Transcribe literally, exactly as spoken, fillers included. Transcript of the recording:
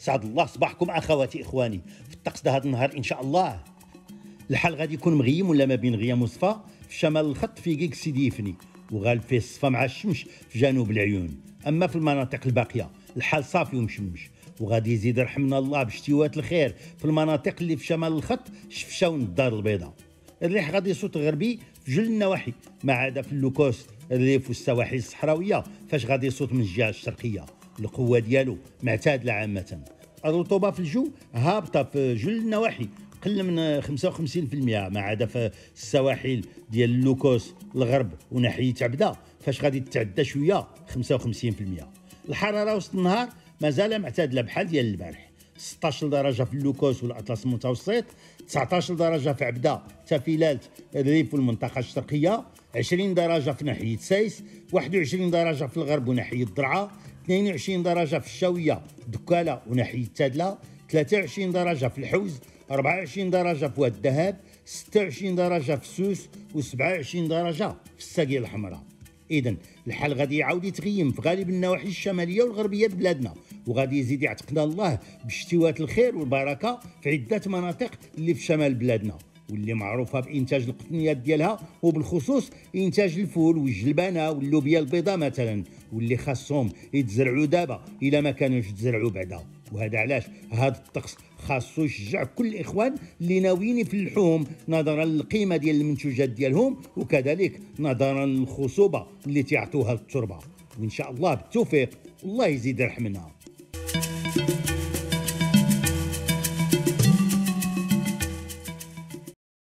سعد الله صباحكم اخواتي اخواني. في الطقس ده هذا النهار ان شاء الله الحال غادي يكون مغيم ولا ما بين غيام وصفا في شمال الخط في كيك سيدي يفني، وغالب فيه الصفا مع الشمس في جنوب العيون. اما في المناطق الباقيه الحال صافي ومشمش، وغادي يزيد رحمنا الله بشتوات الخير في المناطق اللي في شمال الخط شفشه والدار البيضاء. الريح غادي يصوت غربي في جل النواحي ما عدا في اللوكوس الريف والسواحل الصحراويه فاش غادي يصوت من الجهه الشرقيه. القوه ديالو معتادله عامه. الرطوبه في الجو هابطه في جل النواحي قل من خمسة وخمسين بالمئة ما عدا في السواحل ديال اللوكوس الغرب وناحيه عبده فاش غادي تتعدى شويه خمسة وخمسين بالمئة. الحراره وسط النهار مازال معتدله بحال ديال البارح، ستطاش درجه في اللوكوس والاطلس المتوسط، تسعطاش درجه في عبده تافيلالت الريف والمنطقه الشرقيه، عشرين درجه في ناحيه سايس، واحد وعشرين درجه في الغرب وناحيه الضرعه، اثنين وعشرين درجه في الشاويه دكاله وناحيه تادله، ثلاثة وعشرين درجه في الحوز، أربعة وعشرين درجه في واد الذهب، ستة وعشرين درجه في سوس، وسبعة وعشرين درجه في الساقيه الحمراء. اذا الحال غادي يعاود يتغيم في غالب النواحي الشماليه والغربيه د بلادنا، وغادي يزيد يعتقنا الله بشتوات الخير والبركه في عده مناطق اللي في شمال بلادنا واللي معروفه بانتاج القطنيات ديالها، وبالخصوص انتاج الفول والجلبانه واللوبيا البيضاء مثلا، واللي خاصهم يتزرعوا دابا الا ما كانوش يتزرعوا بعدا. وهذا علاش هذا الطقس خاصو يشجع كل الاخوان اللي ناويين يفلحوهم نظرا للقيمه ديال المنتوجات ديالهم، وكذلك نظرا للخصوبه اللي تعطوها التربه. وان شاء الله بالتوفيق، الله يزيد يرحمنا.